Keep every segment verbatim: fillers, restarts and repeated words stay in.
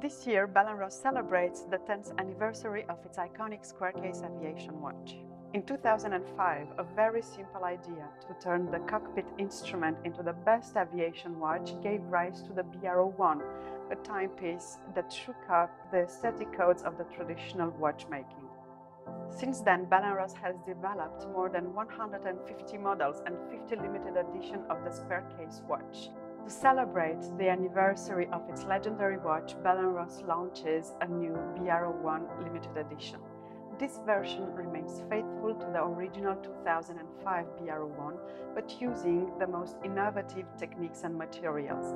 This year, Bell and Ross celebrates the tenth anniversary of its iconic square case aviation watch. In two thousand five, a very simple idea to turn the cockpit instrument into the best aviation watch gave rise to the B R O one, a timepiece that shook up the aesthetic codes of the traditional watchmaking. Since then, Bell and Ross has developed more than one hundred fifty models and fifty limited editions of the square case watch. To celebrate the anniversary of its legendary watch, Bell and Ross launches a new B R O one limited edition. This version remains faithful to the original two thousand five B R O one, but using the most innovative techniques and materials.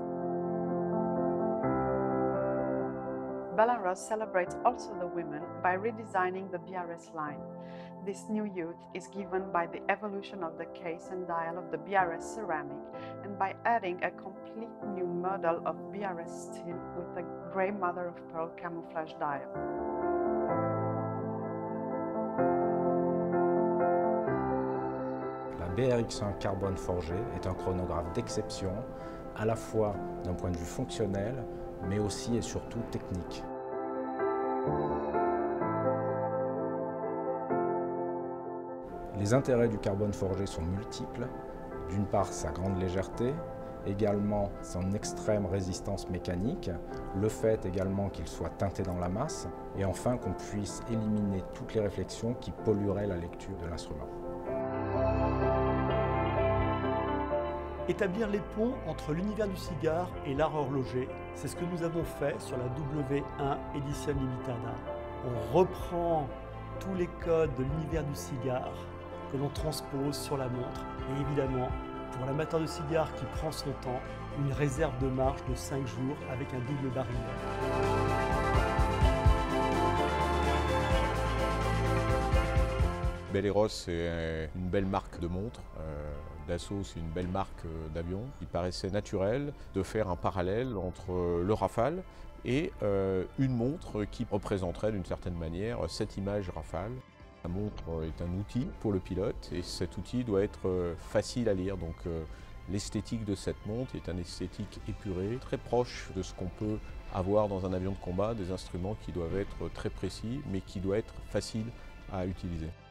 Bell and Ross celebrates also the women by redesigning the B R S line. This new youth is given by the evolution of the case and dial of the B R S ceramic and by adding a complete new model of B R S steel with a grey mother-of-pearl camouflage dial. La B R X un carbone forgé est un chronographe d'exception, à la fois d'un point de vue fonctionnel, mais aussi et surtout technique. Les intérêts du carbone forgé sont multiples. D'une part, sa grande légèreté, également son extrême résistance mécanique, le fait également qu'il soit teinté dans la masse, et enfin qu'on puisse éliminer toutes les réflexions qui pollueraient la lecture de l'instrument. Établir les ponts entre l'univers du cigare et l'art horloger, c'est ce que nous avons fait sur la W un Edition Limitada. On reprend tous les codes de l'univers du cigare que l'on transpose sur la montre et évidemment, pour l'amateur de cigare qui prend son temps, une réserve de marche de cinq jours avec un double baril. Bell et Ross, c'est une belle marque de montre. Euh, Dassault, c'est une belle marque d'avion. Il paraissait naturel de faire un parallèle entre le Rafale et euh, une montre qui représenterait d'une certaine manière cette image Rafale. La montre est un outil pour le pilote et cet outil doit être facile à lire. Donc euh, l'esthétique de cette montre est une esthétique épurée, très proche de ce qu'on peut avoir dans un avion de combat, des instruments qui doivent être très précis mais qui doivent être faciles à utiliser.